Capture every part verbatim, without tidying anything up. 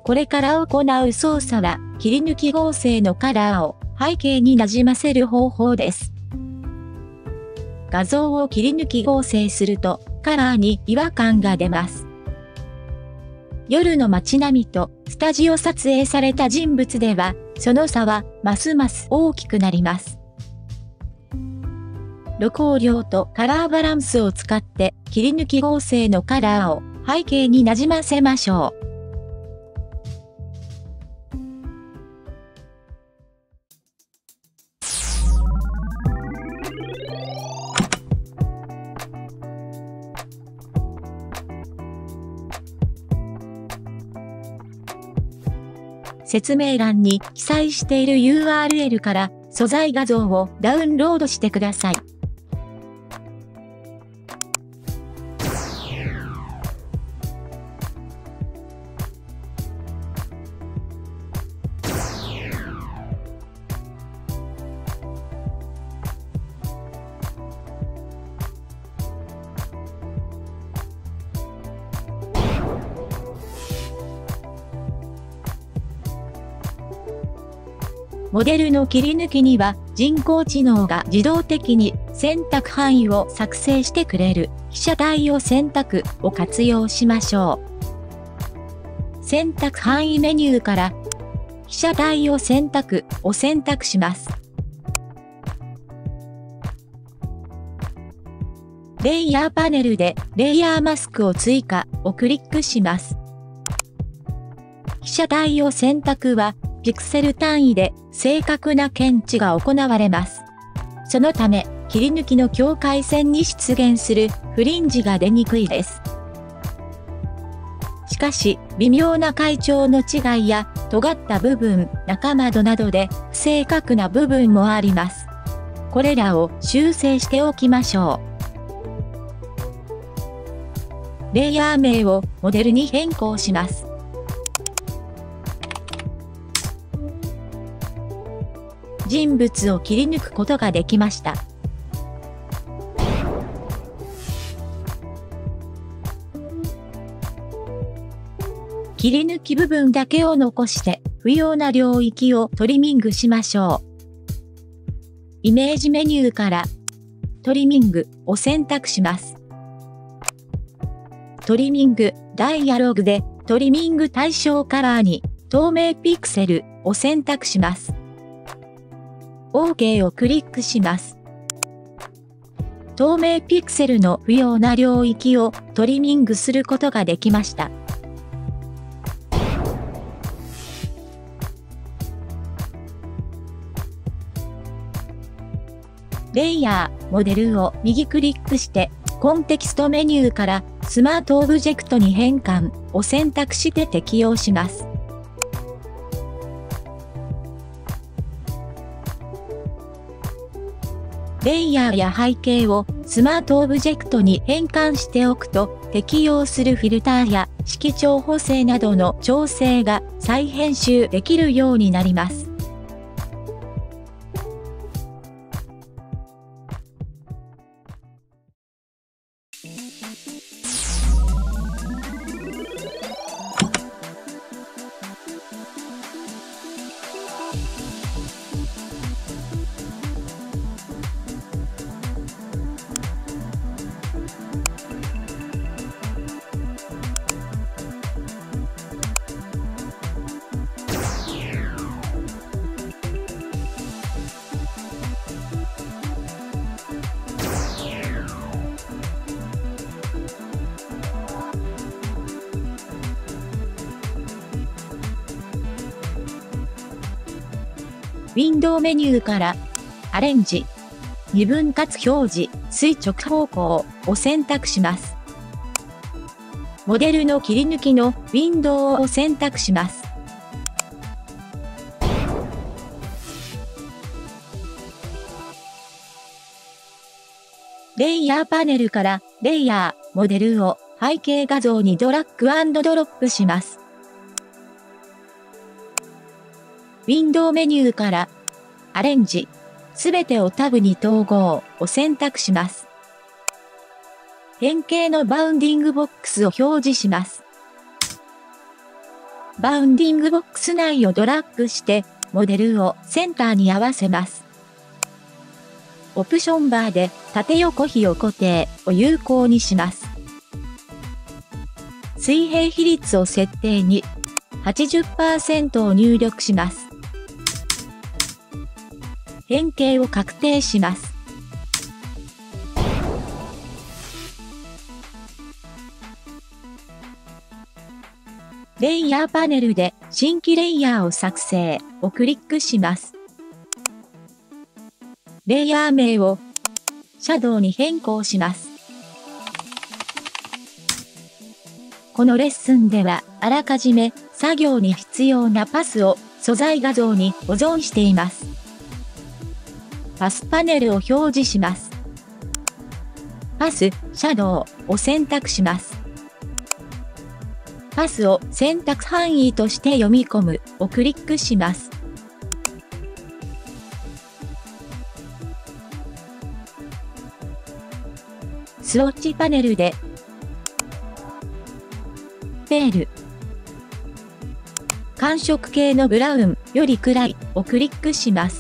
これから行う操作は、切り抜き合成のカラーを背景になじませる方法です。画像を切り抜き合成すると、カラーに違和感が出ます。夜の街並みとスタジオ撮影された人物では、その差はますます大きくなります。露光量とカラーバランスを使って切り抜き合成のカラーを背景になじませましょう。説明欄に記載している ユーアールエル から素材画像をダウンロードしてください。モデルの切り抜きには人工知能が自動的に選択範囲を作成してくれる被写体を選択を活用しましょう。選択範囲メニューから被写体を選択を選択します。レイヤーパネルでレイヤーマスクを追加をクリックします。被写体を選択はピクセル単位で正確な検知が行われます。そのため、切り抜きの境界線に出現するフリンジが出にくいです。しかし、微妙な階調の違いや尖った部分、中窓などで不正確な部分もあります。これらを修正しておきましょう。レイヤー名をモデルに変更します。人物を切り抜くことができました。切り抜き部分だけを残して不要な領域をトリミングしましょう。イメージメニューからトリミングを選択します。トリミングダイアログでトリミング対象カラーに透明ピクセルを選択します。OK をクリックします。透明ピクセルの不要な領域をトリミングすることができました。レイヤー、モデルを右クリックして、コンテキストメニューからスマートオブジェクトに変換を選択して適用します。レイヤーや背景をスマートオブジェクトに変換しておくと、適用するフィルターや色調補正などの調整が再編集できるようになります。ウィンドウメニューからアレンジ、二分割表示、垂直方向を選択します。モデルの切り抜きのウィンドウを選択します。レイヤーパネルからレイヤー、モデルを背景画像にドラッグ&ドロップします。ウィンドウメニューからアレンジ、すべてをタブに統合を選択します。変形のバウンディングボックスを表示します。 バウンディングボックス内をドラッグして、モデルをセンターに合わせます。オプションバーで縦横比を固定を有効にします。水平比率を設定に はちじゅっパーセント を入力します。変形を確定します。レイヤーパネルで新規レイヤーを作成をクリックします。レイヤー名をシャドウに変更します。このレッスンではあらかじめ作業に必要なパスを素材画像に保存しています。パスパネルを表示します。パス、シャドウを選択します。パスを選択範囲として読み込むをクリックします。スウォッチパネルでペール寒色系のブラウンより暗いをクリックします。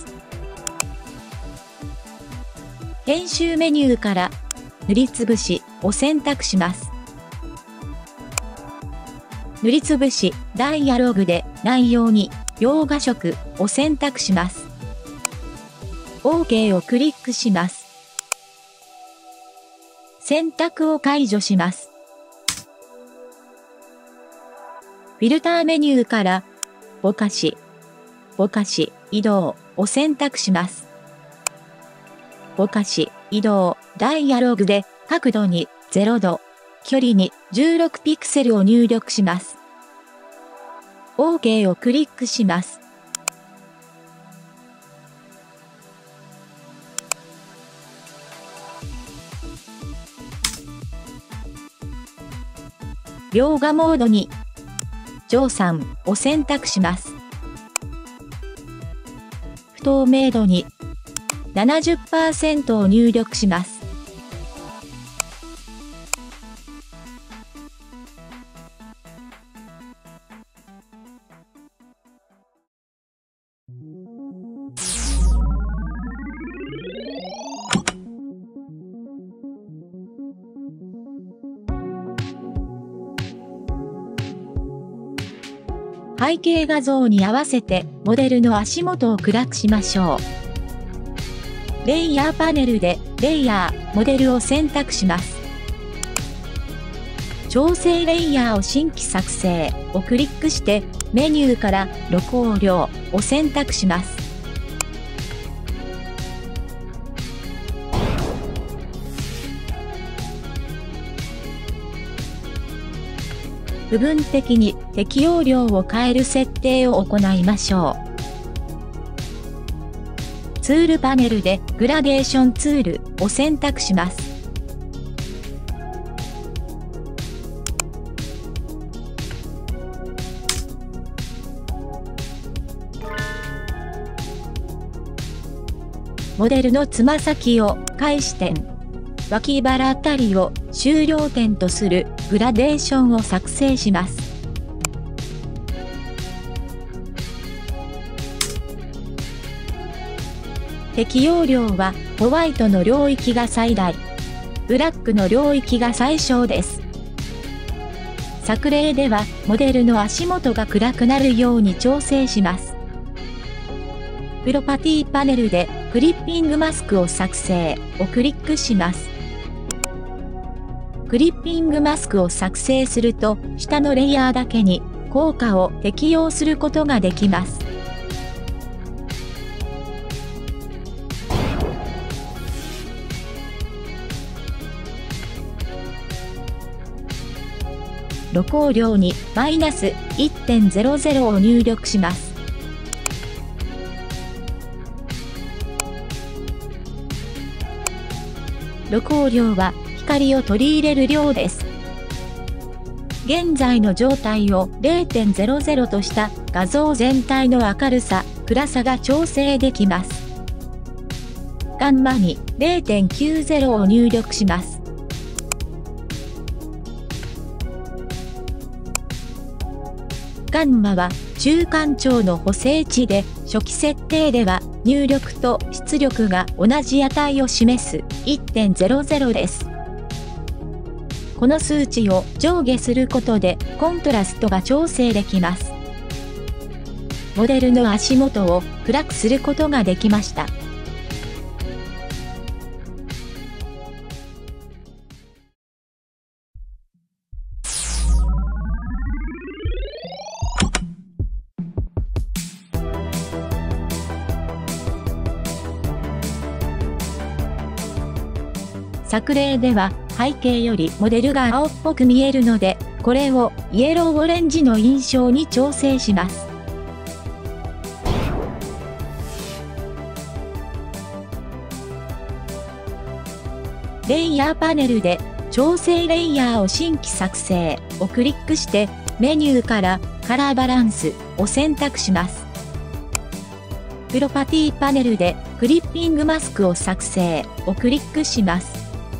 編集メニューから塗りつぶしを選択します。塗りつぶしダイアログで内容に洋画色を選択します。OK をクリックします。選択を解除します。フィルターメニューからぼかし、ぼかし、移動を選択します。ぼかし、移動、ダイアログで角度にゼロど、距離にじゅうろくピクセルを入力します。OK をクリックします。描画モードに乗算を選択します。不透明度に ななじゅっパーセント を入力します。背景画像に合わせてモデルの足元を暗くしましょう。レイヤーパネルでレイヤー、モデルを選択します。調整レイヤーを新規作成をクリックしてメニューから露光量を選択します。部分的に適用量を変える設定を行いましょう。ツールパネルでグラデーションツールを選択します。モデルのつま先を開始点、脇腹あたりを終了点とするグラデーションを作成します。適用量はホワイトの領域が最大、ブラックの領域が最小です。作例ではモデルの足元が暗くなるように調整します。プロパティパネルでクリッピングマスクを作成をクリックします。クリッピングマスクを作成すると、下のレイヤーだけに効果を適用することができます。露光量にマイナス いってんゼロゼロ を入力します。露光量は光を取り入れる量です。現在の状態を れいてんゼロゼロ とした画像全体の明るさ、暗さが調整できます。ガンマに れいてんきゅうゼロ を入力します。 ガンマは中間調の補正値で、初期設定では入力と出力が同じ値を示す いってんゼロゼロ です。この数値を上下することでコントラストが調整できます。モデルの足元を暗くすることができました。作例では背景よりモデルが青っぽく見えるので、これをイエローオレンジの印象に調整します。レイヤーパネルで調整レイヤーを新規作成をクリックしてメニューからカラーバランスを選択します。プロパティパネルでクリッピングマスクを作成をクリックします。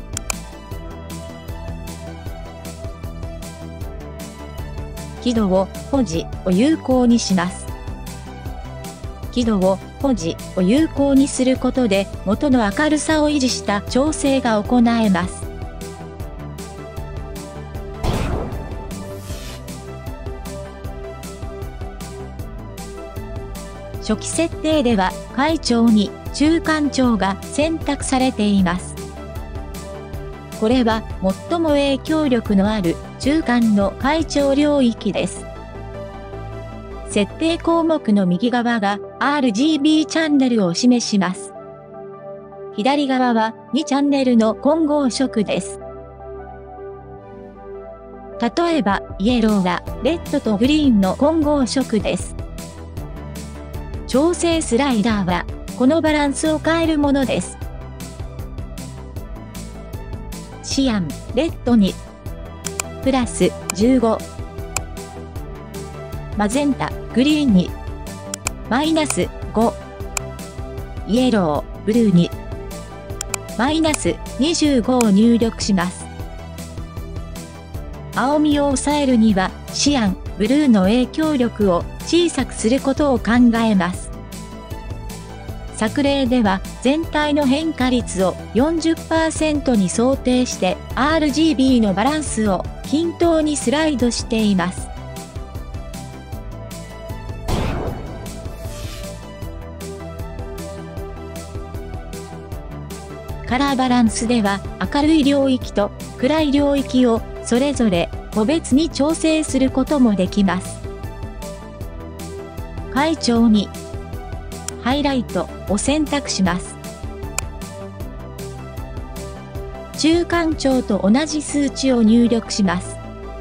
輝度を保持を有効にします。輝度を保持を有効にすることで元の明るさを維持した調整が行えます。初期設定では階調に中間調が選択されています。これは最も影響力のある中間の階調領域です。設定項目の右側が アールジービー チャンネルを示します。左側はにチャンネルの混合色です。例えば、イエローはレッドとグリーンの混合色です。調整スライダーはこのバランスを変えるものです。シアン、レッドに、プラスじゅうご。マゼンタ、グリーンに、マイナスご。イエロー、ブルーに、マイナスにじゅうごを入力します。青みを抑えるには、シアン、ブルーの影響力を小さくすることを考えます。作例では全体の変化率を よんじゅっパーセント に想定して アールジービー のバランスを均等にスライドしています。カラーバランスでは明るい領域と暗い領域をそれぞれ個別に調整することもできます。階調にハイライトを選択します。中間調と同じ数値を入力します。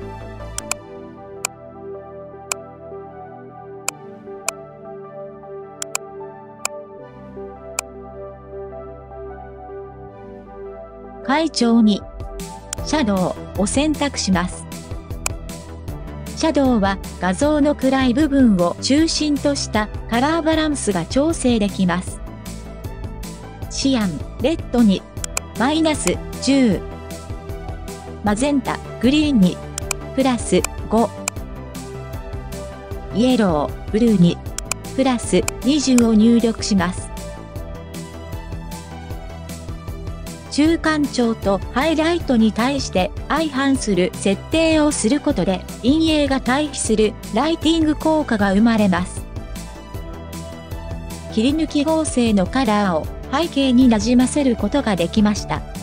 階調にシャドウを選択します。シャドウは画像の暗い部分を中心としたカラーバランスが調整できます。シアン、レッドに、マイナスじゅう。マゼンタ、グリーンに、プラスご。イエロー、ブルーに、プラスにじゅうを入力します。中間調とハイライトに対して相反する設定をすることで陰影が対比するライティング効果が生まれます。切り抜き合成のカラーを背景になじませることができました。